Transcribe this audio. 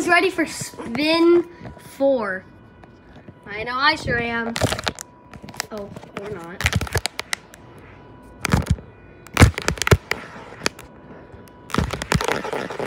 Who's ready for spin 4? I know I sure am. Oh, or not.